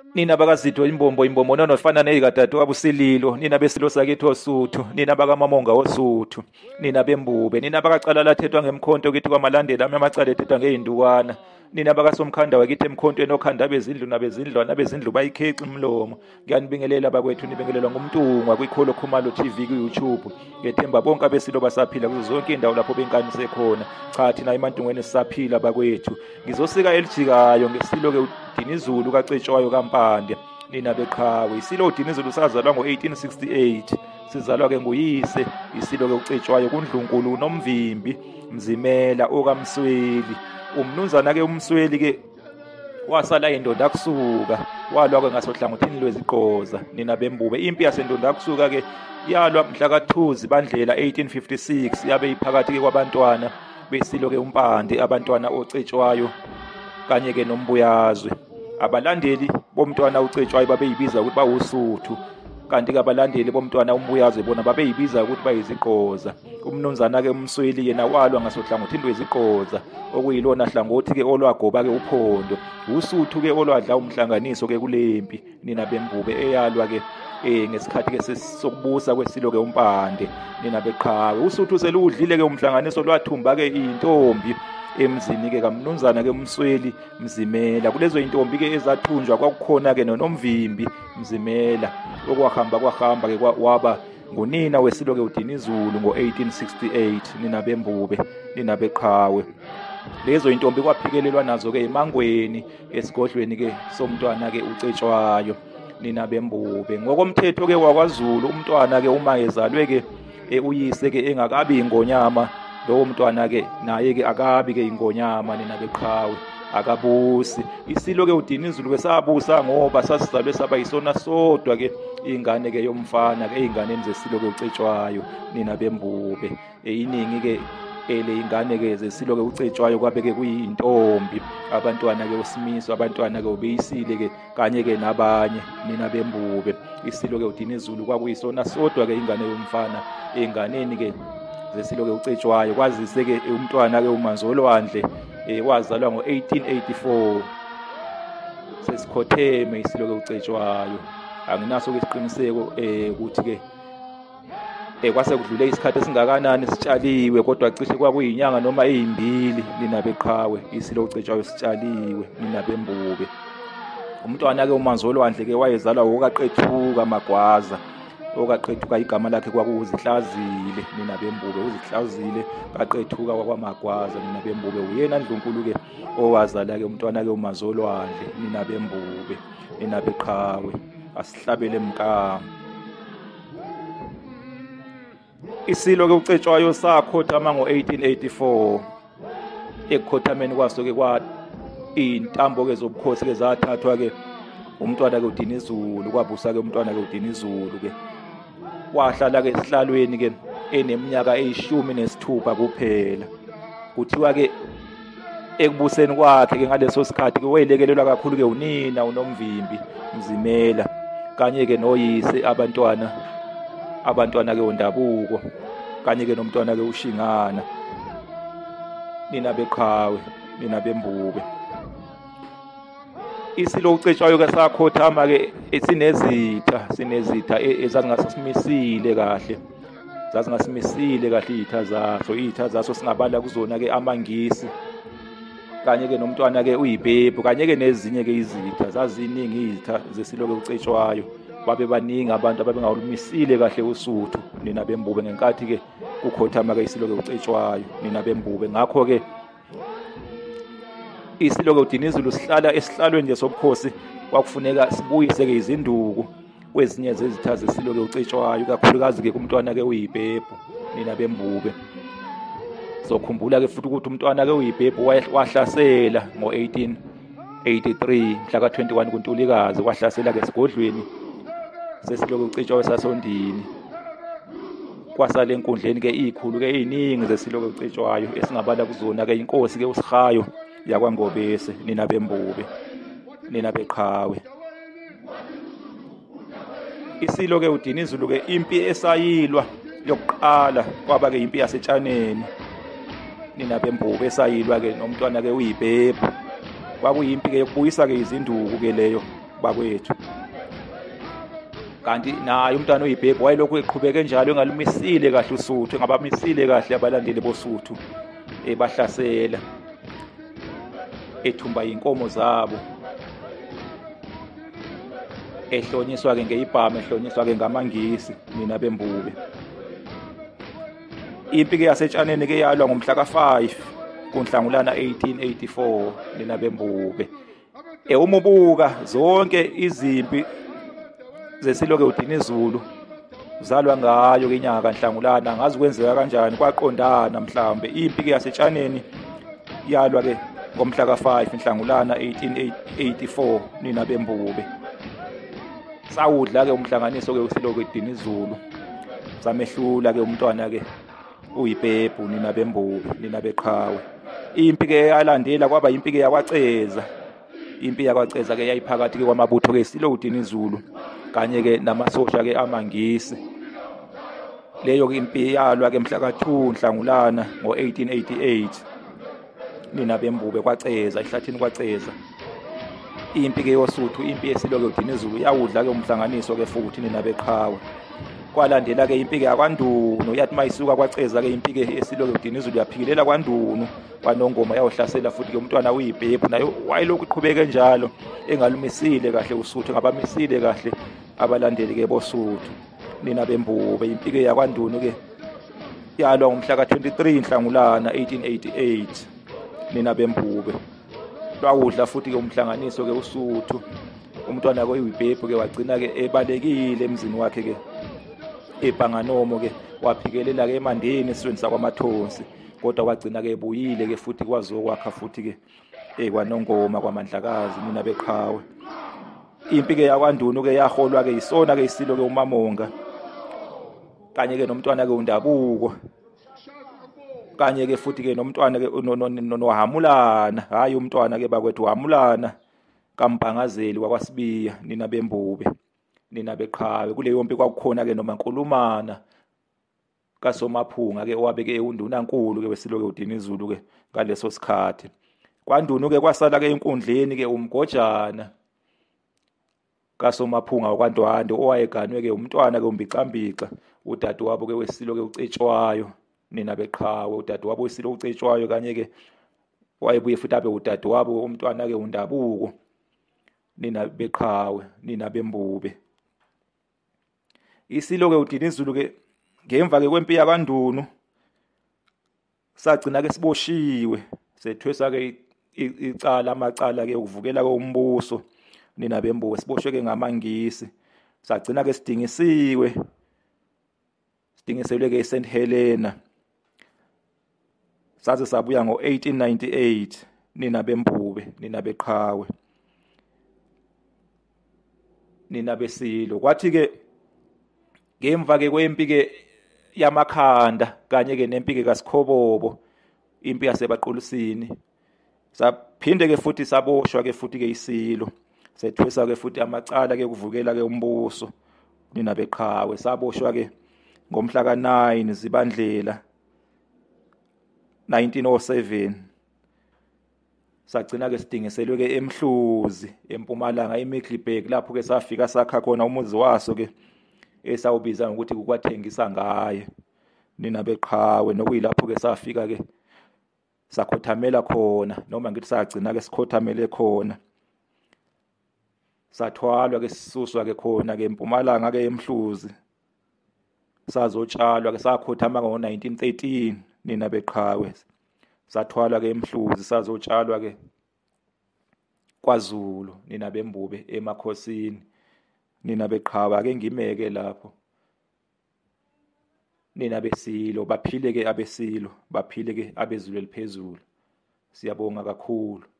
Nina bakazitho imbombo nonofana nezikadade wabusililo, nina besilo sakithi osuthu, nina bakamamonga osuthu, nina bembube, nina bakacala lathethwa ngemkhonto kithi kwamalandela amacala ethethwa ngey'ndukwana, nina bakasomkhanda wakithi emkhontweni okhanda bezindlu nabezindlu bayikheci imlomo. Ngiyanibingelela bakwethu, nibingelelwa ngumntungwa kwiKholo Khumalo TV ku-YouTube. Ngethemba bonke abesilo basaphila kuzo zonke iy'ndawo lapho benkani sekhona. Cha, thina emantungweni sisaphila bakwethu. Ngizosika elijikayo ngesilo-ke uDinuzulu kaCetshwayo kaMpande, nina beqhawe. Isilo uDinuzulu sazalwa ngo-1868, sizalwa-ke nguyise isilo-ke uCetshwayo kuNdlunkulu Nomvimbi Mzimela okaMsweli. Umnumzana-ke uMsweli-ke wasala indoda kusuka, walwa-ke ngasohlangothini lweziqoza, nina bembube. Impi yasendoda kusuka-ke yalwa mhla ka-2 Zibandlela 1856, yabe iphakathi-ke kwabantwana besilo-ke uMpande, abantwana oCetshwayo kanye-ke noMbuyazwe. Abalandeli bomntwana uCetshwayo babeyibiza ukuthi bawusuthu, kanti-ke abalandeli bomntwana uMbuyazwe bona babeyibiza ukuthi bayiziqoza. Umnumzana-ke uMsweli yena walwa ngasohlangothini lweziqoza, okuyilona hlangothi-ke olwagoba-ke uphondo. Usuthu-ke olwadla umhlanganiso-ke kulempi, nina bembube, eyalwa-ke ngesikhathi-ke sokubusa kwesilo-ke uMpande, nina beqhawe. Usuthu seludlile-ke umhlanganiso, lwathumba-ke intombi emzini-ke kamnumzana-ke uMsweli Mzimela. Kulezo intombi-ke ezathunjwa kwakukhona-ke noNomvimbi Mzimela, okwahamba-ke waba ngunina wesilo-ke uDinuzulu ngo-1868, nina bembube, nina beqhawe. Lezo intombi kwaphikelelwa nazo-ke emangweni esigodlweni-ke somntwana-ke uCetshwayo, nina bembube. Ngokomthetho-ke wakwaZulu, umntwana-ke uma ezalwe-ke uyise-ke engakabi ingonyama, lowo mntwana-ke naye-ke akabi-ke ingonyama, nina beqhawe, akabusi. Isilo-ke uDinuzulu-ke sabusa ngoba sasizalwe saba yisona sodwa-ke ingane-ke yomfana-ke ey'nganeni zesilo-ke uCetshwayo, nina bembube. Iningi-ke le ingane-ke zesilo-ke uCetshwayo kwabe-ke kuyintombi, abantwana-ke uSimiso, abantwana-ke uBeyisile-ke kanye-ke nabanye, nina bembube. Isilo-ke uDinuzulu kwakuyisona sodwa-ke ingane yomfana ey'nganeni-ke zesilo-ke uCetshwayo. Kwazise-ke umntwana-ke uManzolwandle wazalwa ngo-1884, sesikhotheme isilo-ke uCetshwayo. Anginaso-ke isiqiniseko ukuthi-ke kwase kudlule isikhathi esingakanani sitshaliwe, kodwa cishe kwakuyinyanga noma ezimbili, nina beqhawe, isilo uCetshwayo sitshaliwe, nina bembube. Umntwana-ke uManzolwandle-ke wayezalwa okaQethuka Magwaza. OkaQethuka igama lakhe kwakuzihlazile, nina bembube, uzihlazile kaQethuka kwaMagwaza, nina bembube. Uyena Ndlunkulu-ke owazala-ke umntwana-ke uManzolwandle, nina bembube, nina beqhawe. Asihlabele emkama. Isilo-ke uCetshwayo sakhothama ngo-1884. Ekukhothameni kwaso-ke iy'ntambo-ke zobukhosi-ke zathathwa-ke umntwana-ke uDinuzulu, kwabusa-ke umntwana-ke uDinuzulu-ke. Wahlala-ke esihlalweni-ke eneminyaka eyi-16 kuphela. Kuthiwa-ke ekubuseni kwakhe-ke ngaleso sikhathi-ke wayelekelelwa kakhulu-ke unina uNomvimbi Mzimela kanye-ke noyise, abantwana-ke ondabuko kanye-ke nomntwana-ke uShingana, nina beqhawe, nina bembube. Isilo uCetshwayo-ke sakhothama-ke sinezitha ezazingasimisile kahle, iy'tha zaso singabala kuzona-ke amangisi kanye-ke nomntwana-ke uyibhebhu kanye-ke nezinye-ke izitha. Zaziningi izitha zesilo-ke uCetshwayo, babe baningi abantu ababengawumisile kahle usuthu, nina bembube, ngenkathi-ke kukhothama-ke isilo-ke uCetshwayo, nina bembube. Ngakho-ke isilo-ke uDinuzulu sihlala esihlalweni nje sobukhosi, kwakufuneka sibuyise-ke izinduku kwezinye zezitha zesilo-ke uCetshwayo, kakhulukazi-ke kumntwana-ke uyibhebhu, nina bembube. Sokhumbula-ke futhi ukuthi umntwana-ke uyibhebhu wahlasela ngo-1883 mhla ka-21 kuNtulikazi, wahlasela-ke esigodlweni sesilo-ke uCetshwayo sasondini. Kwasale enkundleni-ke ikhulu-ke ey'ningi zesilo-ke uCetshwayo, esingabala kuzona-ke inkosi-ke uSihayo yakwaNgobese, nina bembube, nina beqhawe. Isilo-ke uDinuzulu-ke impi esayilwa yokuqala kwaba-ke impi yaseTshaneni, nina bembube, esayilwa-ke nomntwana-ke uyibhebhu. Kwakuyimpi-ke yokubuyisa-ke izinduku-ke leyo bakwethu. Kanti naye umntwana oyibhebhu wayelokhu eqhubeke njalo engalumisile kahle uSuthu, engabamisile kahle abalandeli boSuthu, ebahlasela, ethumba inkomo zabo, ehlonyiswa-ke ngeyibhamu, ehlonyiswa-ke ngamangisi, nina bembube. Impi-ke yaseTshaneni-ke yalwa ngomhla ka-5 kuNhlangulana 1884, nina bembube. Uma ubuka zonke izimpi zeSilo-ke uDinuzulu uzalwa ngayo-ke inyanga kaNhlangulana, ngazi kwenzeka kanjani, kwaqondana mhlambe. Impi-ke yaseTshaneni yalwa-ke ngomhla ka-5 Nhlangulana 1884, nina bembube. Sawudla-ke umhlanganiso-ke weSilo-ke uDinuzulu, samehlula-ke umntwana-ke uyibhebhu, nina bembube, nina beqhawe. Impi-ke yalandela kwaba impi-ke yakwaCeza. Impi yakwaCeza-ke yayiphakathi-ke kwamabutho-ke eSilo uDinuzulu kanye-ke namasosha-ke amangisi. Leyo-ke impi yalwa-ke mhla ka-2 Nhlangulana ngo-1888, nina bembube, kwaCeza, ehlathini kwaCeza. Impi-ke yoSuthu, impi yeSilo-ke uDinuzulu yawudla-ke umhlanganiso-ke futhi, nina beqhawe. Kwalandela-ke impi-ke yakwaNdunu, yathi mayisuka kwaCeza-ke impi-ke yeSilo-ke uDinuzulu yaphikilela kwaNdunu, kwaNongoma yawohlasela futhi-ke umntwana uyibhebhu, nayo wayelokhu iqhubeke njalo engalumisile kahle uSuthu, engabamisile kahle abalandeli-ke boSuthu, nina bembube. Impi-ke yakwaNdunu-ke yalwa ngomhla ka-23 Nhlangulana 1888, nina bembube. Lwawudla futhi-ke umhlanganiso-ke uSuthu, umntwana-ke uyibhebhu-ke wagcina-ke ebalekile emzini wakhe-ke eBhanganomo-ke, waphikelela-ke eMandeni esizweni sakwamathonsi, kodwa wagcina-ke ebuyile-ke futhi kwazokwakha futhi-ke kwaNongoma kwaMandlakazi, nina beqhawe. Impi-ke yakwaNdunu-ke yaholwa-ke yisona-ke iSilo-ke uMamonga, kanye-ke nomntwana-ke uNdabuko, kanye-ke futhi-ke nomntwana-ke noHamulana, hhayi umntwana-ke bakwethu Hamulana kaMbhangazeli wakwaSibiya, nina bembube, nina beqhawe. Kuleyo mpi kwakukhona-ke noMankulumana kaSomaphunga-ke owabe-ke undunankulu-ke weSilo-ke uDinuzulu-ke ngaleso sikhathi. KwaNdunu-ke kwasala-ke enkundleni-ke uMgojana kaSomaphunga wakwaNdwandwe owayeganwe-ke umntwana-ke uMbicambica, udadewabo-ke weSilo-ke uCetshwayo, nina beqhawe. Udadewabo weSilo uCetshwayo kanye-ke wayebuye futhi abe udadewabo umntwana-ke uNdabuko, nina beqhawe, nina bembube. ISilo-ke uDinuzulu-ke ngemva-ke kwempi yakwaNdunu sagcina-ke siboshiwe, sethwesa-ke amacala-ke ukuvukela-ke umbuso, nina bembube, siboshwe-ke ngamangisi. Sagcina-ke sidingiselwe-ke eSt Helena, saze sabuya ngo-1898, nina bembube, nina beqhawe, nina beSilo. Kwathi-ke ngemva-ke kwempi-ke yamakhanda kanye-ke nempi-ke kaSikhobobo, impi yaseBaqulusini, saphinde-ke futhi saboshwa-ke futhi-ke iSilo, sethwesa-ke futhi amacala-ke kuvukela-ke umbuso, nina beqhawe. Saboshwa-ke ngomhla ka-9 Zibandlela 1907, sagcina-ke sidingiselwe-ke eMhluzi eMpumalanga, eMiddelburg, lapho-ke safika sakha khona umuzi waso-ke esawubiza ngokuthi kukwathengisa ngaye, nina beqhawe. Nokuyilapho-ke safika-ke sakhothamela khona, noma ngithi sagcina-ke sikhothamele khona. Sathwalwa-ke sisuswa-ke khona-ke eMpumalanga-ke eMhluzi, sazotshalwa-ke, sakhothama ngo-1913, nina beqhawe. Sathwalwa-ke eMhluzi, sazotshalwa-ke kwaZulu, nina bembube, emakhosini, nina beqhawe. Ake ngimeke lapho, nina beSilo. Baphile-ke abeSilo, baphile-ke abeZulu eliphezulu. Siyabonga kakhulu.